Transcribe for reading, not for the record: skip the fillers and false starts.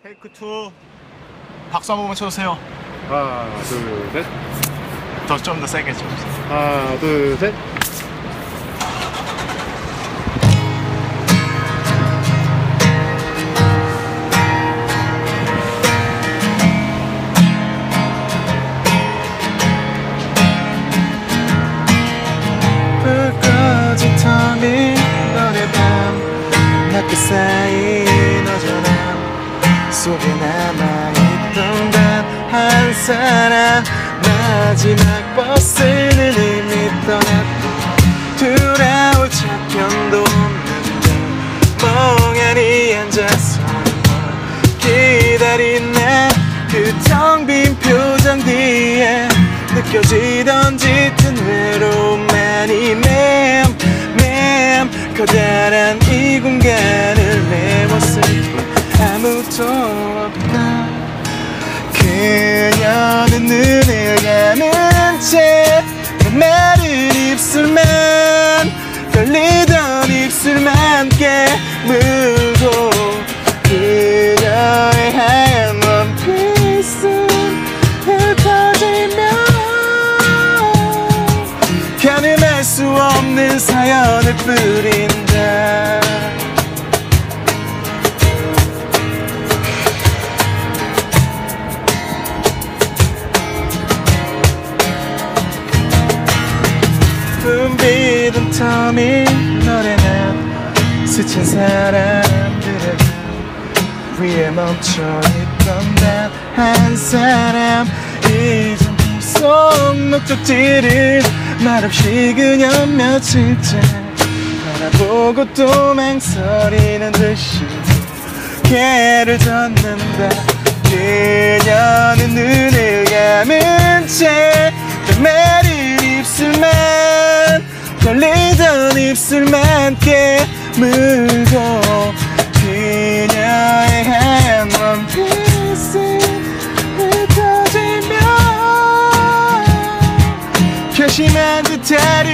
테이크 2 박수 한 번만 쳐주세요. 하나, 둘, 셋. 좀 더 세게 쳐주세요. 하나, 둘, 셋. 불 꺼진 텅빈 노래방 낮게 쌓인 어전함 속에 남아있던 단 한 사람 마지막 버스는 이미 떠났고 돌아올 차편도 없는데 멍하니 앉아서 기다린 나 그 텅 빈 표정 뒤에 느껴지던 짙은 외로움만이 맴 커다란 이 공간을 메웠을 뿐 아무도 없다. 그녀는 눈을 감은 채 마른 입술만 떨리던 입술만 깨물고 그녀의 하얀 원피스는 흩어지며 가늠할 수 없는 사연을 뿌린다. 붐비던 터미 노래는 스친 사람들의 위에 멈춰있던 단 한 사람 이젠 속 목적지를 말없이 그녀 며칠째 바라보고 또 망설이는 듯이 걔를 젓는다. 그녀는 눈을 감은 채 마른 입술만 떨리던 입술만 깨물고 그녀의 하얀 원피스 흩어지며 결심한 듯 다리